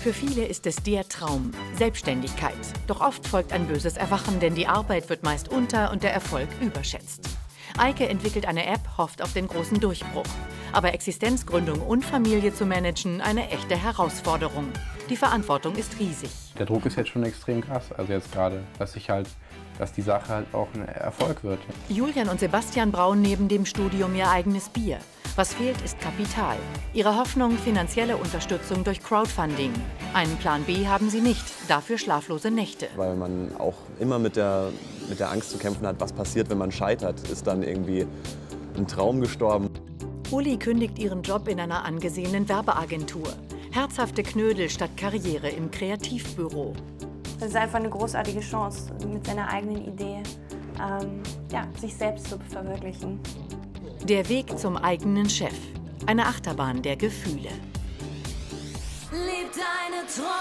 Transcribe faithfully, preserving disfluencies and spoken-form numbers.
Für viele ist es der Traum, Selbstständigkeit. Doch oft folgt ein böses Erwachen, denn die Arbeit wird meist unter und der Erfolg überschätzt. Eike entwickelt eine App, hofft auf den großen Durchbruch. Aber Existenzgründung und Familie zu managen, eine echte Herausforderung. Die Verantwortung ist riesig. Der Druck ist jetzt schon extrem krass. Also jetzt gerade, dass ich halt, dass die Sache halt auch ein Erfolg wird. Julian und Sebastian brauen neben dem Studium ihr eigenes Bier. Was fehlt, ist Kapital. Ihre Hoffnung, finanzielle Unterstützung durch Crowdfunding. Einen Plan B haben sie nicht, dafür schlaflose Nächte. Weil man auch immer mit der, mit der Angst zu kämpfen hat, was passiert, wenn man scheitert. Ist dann irgendwie ein Traum gestorben. Uli kündigt ihren Job in einer angesehenen Werbeagentur. Herzhafte Knödel statt Karriere im Kreativbüro. Es ist einfach eine großartige Chance, mit seiner eigenen Idee ähm, ja, sich selbst zu verwirklichen. Der Weg zum eigenen Chef. Eine Achterbahn der Gefühle. Leb deine Träume.